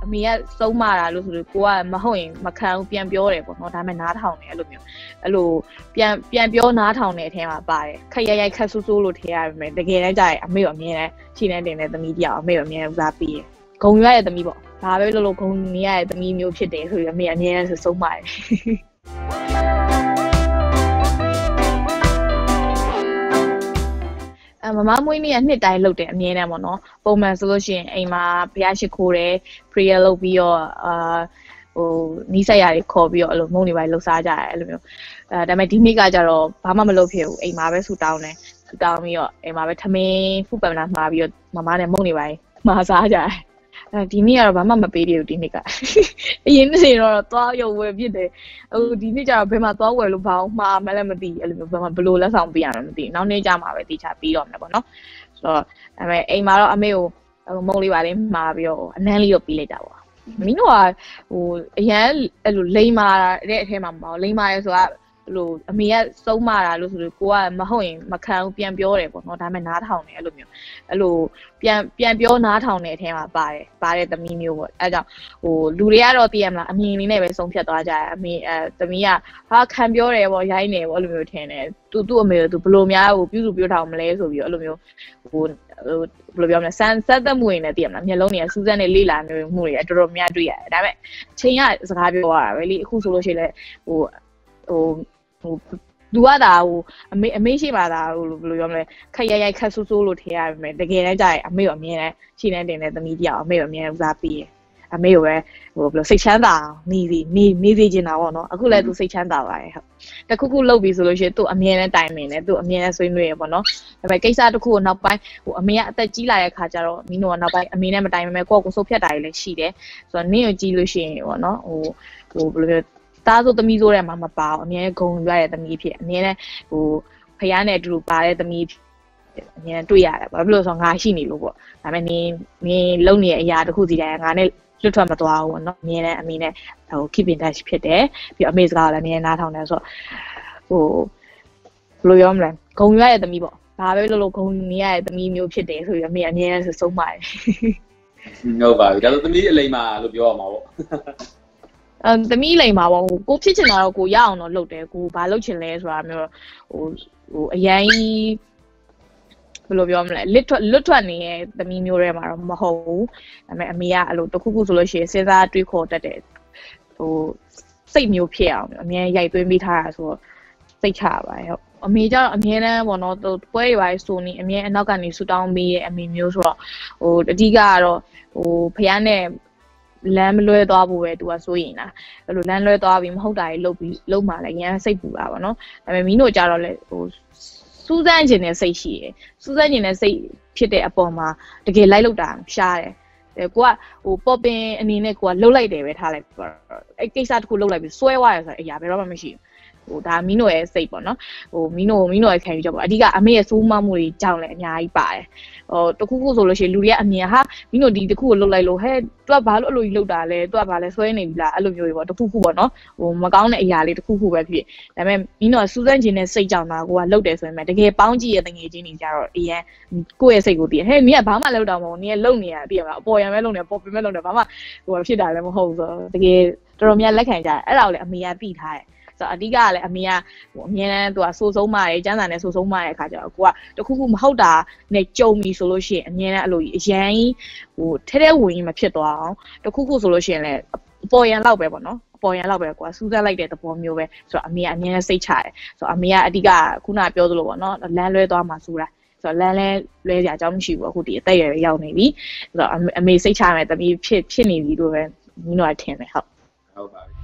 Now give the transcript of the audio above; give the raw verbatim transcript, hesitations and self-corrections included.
အမေကစုံးမတာလို့ဆိုလို့ကိုကမဟုတ်ရင်မခံဘူးပြန်ပြောတယ်ပေါ့နော်ဒါပေမဲ့နားထောင်တယ်အဲ့လိုမျိုးအဲ့လိုပြန်ပြန်ပြောနားထောင်တဲ့အထဲမှာပါတယ်ခက်ရိုက်ရိုက်ခက်ဆူးဆူးလို့ထည့်ရပါမယ်တကယ်တမ်းကျရင်အမေရောအမြဲတမ်းခြေနဲ့တင်တဲ့သမီးတယောက်အမေရောအမြဲတမ်းဦးစားပေးတယ်ဂုံရရဲ့သမီးပေါ့ဒါပဲလို့လို့ဂုံနေရတဲ့သမီးမျိုးဖြစ်တယ်ဆိုပြီးအမေအမြဲတမ်းစုံးပါတယ်မမမွေးနေ့ကနှစ်တိုင်းလုပ်တယ်အမြဲတမ်းပေါ့နော်ပုံမှန်ဆိုလို့ရှိရင်အိမ်မှာဘုရားရှိခိုးတယ် prayer လုပ်ပြီးတော့အာဟိုနီးစက်ရတွေခေါ်ပြီးတော့အဲ့လိုမုန်းနေပါလှုပ်ရှားကြတယ်အဲ့လိုမျိုးအဲဒါပေမဲ့ဒီနေ့ကကြတော့ဘာမှမလုပ်ဖြစ်ဘူးအိမ်မှာပဲဆူတောင်းတယ်ဆူတောင်းပြီးတော့အိမ်မှာပဲထမင်းဖူးပန်လာမှာပြီးတော့မမနဲ့မုန်းနေပါမှာစားကြတယ်အဲဒီနေ့ကတော့ဘာမှမပေးပြဘူးဒီနေ့ကအရင်နေ့တော့သွားရုပ်ဝယ်ဖြစ်တယ်ဟိုဒီနေ့ကျတော့ဘယ်မှာသွားဝယ်လို့ဘာမှမှားမှလည်းမသိအဲ့လိုမျိုးဘယ်မှာဘလို့လက်ဆောင်ပေးရမှမသိနောက်နေ့ကျမှပဲတိကျပြီးတော့မယ်ပေါ့နော်ဆိုတော့အဲမဲ့အိမ်မှာတော့အမေကိုမုံလေးပါလေးမှာပြီးတော့အနမ်းလေးတော့ပြီးလိုက်တာပေါ့မင်းတို့ကဟိုအရန်အဲ့လိုလိန်မာတဲ့အထဲမှာမပေါ့လိန်မာရဲဆိုတာအဲ့လိုအမေကစုံးမတာလို့ဆိုလို့ကိုကမဟုတ်ရင်မခံဘူးပြန်ပြောတယ်ပေါ့နော်ဒါပေမဲ့နားထောင်တယ်အဲ့လိုမျိုးအဲ့လိုပြန်ပြန်ပြောနားထောင်တဲ့အထဲမှာပါတယ်ပါတဲ့သမီးမျိုးပေါ့အဲကြောင့်ဟိုလူတွေကတော့သိရမလားအမြင်လေးနဲ့ပဲဆုံးဖြတ်သွားကြတယ်အမေအဲသမီးကဟာခံပြောတယ်ပေါ့ရိုင်းနေပေါ့အဲ့လိုမျိုးထင်တယ်သူသူ့အမေကသူဘလို့များဟိုပြုစုပြောထောင်မလဲဆိုပြီးတော့အဲ့လိုမျိုးဟိုဟိုဘယ်လိုပြောမလဲစမ်းစက်သက်မှုတွေနဲ့သိရမလားမျက်လုံးတွေကစူးစမ်းနေလေးလာမျိုးမှုတွေအတော်တော်များတွေ့ရတယ်ဒါပေမဲ့ချိန်ကစကားပြောရတာပဲလေအခုဆိုလို့ရှိရင်လည်းဟိုဟိုဟိုသူကဒါဟိုအမေအမေရှိမှသာဟိုဘယ်လိုပြောမလဲခက်ရိုက်ရိုက်ခက်ဆူးဆူးလို့ထည့်ရပါမယ်တကယ်တမ်းကျရင်အမေရောအမြဲတမ်းခြေနဲ့တင်တဲ့သမီးတယောက်အမေရောအမြဲဦးစားပေးတယ်အမေကိုပဲဟိုဘယ်လိုစိတ်ချမ်းသာနေစီနေနေစီချင်တာပေါ့နော်အခုလည်းသူစိတ်ချမ်းသာပါတယ်ဟုတ်တခုခုလုပ်ပြီးဆိုလို့ရှိရင်သူအမြဲတမ်းတိုင်ပင်တယ်သူအမြဲတမ်းဆွေးနွေးရပေါ့နော်ဒါပေမဲ့ကိစ္စတစ်ခုကိုနောက်ပိုင်းဟိုအမေကအသက်ကြီးလာတဲ့ခါကျတော့မင်းတို့ကနောက်ပိုင်းအမေနဲ့မတိုင်ပင်မဲ့ကိုယ့်ကိုယ်ဆုတ်ဖြတ်တာတွေလည်းရှိတယ်ဆိုတော့နင်းကိုကြည့်လို့ရှိရင်ပေါ့နော်ဟိုဟိုဘယ်လိုပြောသားဆိုသမီးဆိုတဲ့မှာမပါဘူးအမြဲဂုံရတဲ့သမီးဖြစ်အမြဲတမ်းဟိုဖယားနဲ့အတူတူပါတဲ့သမီးအမြဲတွေ့ရတယ်ဘာဖြစ်လို့ဆိုတော့ငါရှိနေလို့ပေါ့ဒါပေမဲ့နင်းနင်းလုံနေတဲ့အရာတစ်ခုစီတိုင်းငါနဲ့လွတ်ထွက်မသွားဘူးပေါ့နော်အမြဲတမ်းအမေနဲ့ဟို keep in touch ဖြစ်တယ်ပြီးအမေစကားလည်းအမြဲနားထောင်တယ်ဆိုတော့ဟိုဘယ်လိုပြောမလဲဂုံရတဲ့သမီးပေါ့ဒါပဲလို့လို့ဂုံနေရတဲ့သမီးမျိုးဖြစ်တယ်ဆိုပြီးအမေအမြဲတမ်းဆုံးပါတယ်ဟုတ်ပါပြီဒါဆိုသမီးအလိမ်မာလို့ပြောရမှာပေါ့အမ်သမီးလိမ်ပါပေါ့ကိုဖြစ်ချင်တာတော့ကိုရအောင်တော့လုပ်တယ်ကိုဘာလုပ်ချင်လဲဆိုတာမျိုးဟိုဟိုအရင်ဘယ်လိုပြောမလဲလစ်ထွက်လွတ်ထွက်နေတဲ့သမီးမျိုးတွေမှာတော့မဟုတ်ဘူးဒါပေမဲ့အမေကအဲ့လိုတခုခုဆိုလို့ရှိရင်စဉ်းစားတွေးခေါ်တတ်တယ်ဟိုစိတ်မျိုးဖြစ်အောင်အမြဲရိုက်သွင်းပေးထားတာဆိုတော့စိတ်ချပါတယ်ဟုတ်အမေကျတော့အမြဲတမ်းပေါ့နော်ပွဲတွေပါဆိုနေအမြဲအနောက်ကနေဆူတောင်းပေးရဲ့အမေမျိုးဆိုတော့ဟိုအဓိကကတော့ဟိုဖယားနဲ့လမ်းမလွဲသွားဖို့ပဲသူကစိုးရင်လားအဲ့လိုလမ်းလွဲသွားပြီးမဟုတ်တာတွေလုပ်ပြီးလုပ်မှလည်းရမ်းစိတ်ပူတာပေါ့နော်ဒါပေမဲ့မင်းတို့ကြတော့လေဟိုစူးစမ်းခြင်းနဲ့စိတ်ရှိတယ်စူးစမ်းခြင်းနဲ့စိတ်ဖြစ်တဲ့အပေါ်မှာတကယ်လိုက်လို့တာရှားတယ်အဲကိုကဟိုပေါ်ပင်အနေနဲ့ကိုကလှုပ်လိုက်တယ်ပဲထားလိုက်အဲ့ကိစ္စတစ်ခုလှုပ်လိုက်ပြီးစွဲသွားရဆိုတဲ့အရာဘယ်တော့မှမရှိဘူးဟိုဒါမင်းတို့ရဲ့စိတ်ပေါ့နော်ဟိုမင်းတို့မင်းတို့ရဲ့ခံယူချက်ပေါ့အဓိကအမေရဲ့စိုးမမှုတွေကြောင့်လည်းအများကြီးပါတယ်ဟိုတခုခုဆိုလို့ရှိရင်လူတွေကအမြင်ဟာမင်းတို့ဒီတခုကိုလှုပ်လိုက်လို့ဟဲ့သူကဘာလို့အဲ့လိုကြီးလှုပ်တာလဲသူကဘာလဲဆွဲနေပြီလားအဲ့လိုမျိုးတွေပေါ့တခုခုပေါ့နော်ဟိုမကောင်းတဲ့အရာလေးတခုခုပဲဖြစ်ဒါပေမဲ့မင်းတို့ကစူးစမ်းခြင်းနဲ့စိတ်ကြောင့်တာကိုကလှုပ်တယ်ဆိုရင်တကယ်ပေါင်းကြည့်ရတဲ့ငွေချင်းတွေကြတော့အရင်ကိုယ့်ရဲ့စိတ်ကိုသိဟဲ့နင်ကဘာမှလှုပ်တာမဟုတ်နင်ကလှုပ်နေရပြီမလားအပေါ်ရံပဲလှုပ်နေပေါ်ပင်ပဲလှုပ်နေဘာမှဟိုဖြစ်တာလည်းမဟုတ်ဘူးဆိုတော့တကယ်တော်တော်များလက်ခံကြတယ်အဲ့ဒါကိုလည်းအမေကသိထားတယ်ဆိုတော့အဓိကကလည်းအမေကဟိုအမြဲတမ်းသူကစိုးဆုံးမတယ်ကျန်းစာနဲ့စိုးဆုံးမတဲ့အခါကျတော့ကိုကတခုခုမဟုတ်တာနဲ့ကြုံပြီဆိုလို့ရှိရင်အမြဲတမ်းအဲ့လိုအရန်ဟိုထဲထဲဝင်ရင်မဖြစ်သွားအောင်တခုခုဆိုလို့ရှိရင်လည်းအပေါ်ရန်လောက်ပဲပေါ့နော်အပေါ်ရန်လောက်ပဲကိုကစူးစမ်းလိုက်တဲ့သဘောမျိုးပဲဆိုတော့အမေကအမြဲတမ်းစိတ်ချတယ်ဆိုတော့အမေကအဓိကခုနပြောသလိုပေါ့နော်လမ်းလွဲသွားမှဆိုတာဆိုတော့လမ်းလဲလွဲကြအကြောင်းမရှိဘူးအခုဒီအသက်အရွယ်ရောက်နေပြီဆိုတော့အမေစိတ်ချမယ်တမီးဖြစ်ဖြစ်နေပြီလို့ပဲမင်းတို့ကထင်တယ်ဟုတ်ဟုတ်ပါပြီ